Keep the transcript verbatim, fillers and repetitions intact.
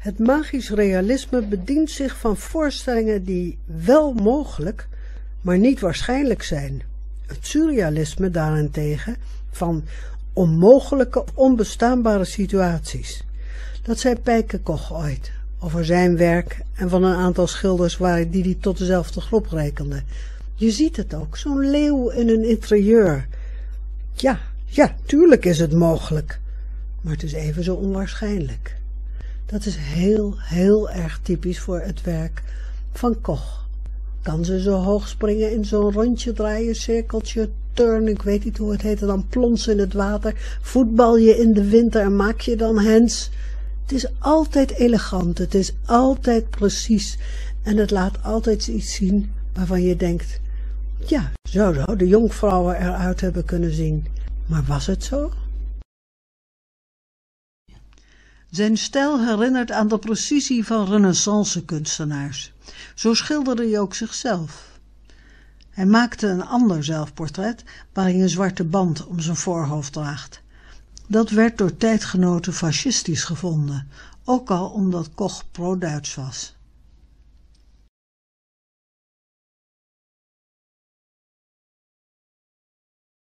Het magisch realisme bedient zich van voorstellingen die wel mogelijk, maar niet waarschijnlijk zijn. Het surrealisme daarentegen van onmogelijke, onbestaanbare situaties. Dat zei Pijke Koch ooit over zijn werk en van een aantal schilders waar die hij tot dezelfde groep rekende. Je ziet het ook, zo'n leeuw in een interieur. Ja, ja, tuurlijk is het mogelijk, maar het is even zo onwaarschijnlijk. Dat is heel, heel erg typisch voor het werk van Koch. Kan ze zo hoog springen in zo'n rondje draaien, cirkeltje, turn, ik weet niet hoe het heet, en dan plonsen in het water, voetbal je in de winter en maak je dan hands. Het is altijd elegant, het is altijd precies en het laat altijd iets zien waarvan je denkt, ja, zo zou de jonkvrouwen eruit hebben kunnen zien. Maar was het zo? Zijn stijl herinnert aan de precisie van renaissance-kunstenaars. Zo schilderde hij ook zichzelf. Hij maakte een ander zelfportret waarin hij een zwarte band om zijn voorhoofd draagt. Dat werd door tijdgenoten fascistisch gevonden, ook al omdat Koch pro-Duits was.